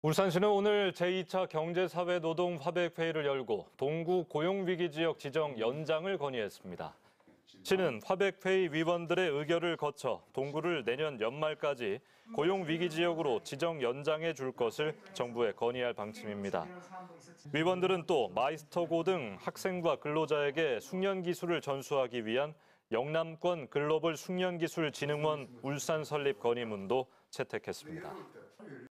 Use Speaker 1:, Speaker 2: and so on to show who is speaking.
Speaker 1: 울산시는 오늘 제2차 경제사회노동 화백회의를 열고 동구 고용위기지역 지정 연장을 건의했습니다. 시는 화백회의 위원들의 의결을 거쳐 동구를 내년 연말까지 고용위기지역으로 지정 연장해 줄 것을 정부에 건의할 방침입니다. 위원들은 또 마이스터고 등 학생과 근로자에게 숙련기술을 전수하기 위한 영남권 글로벌 숙련기술진흥원 울산 설립 건의문도 채택했습니다.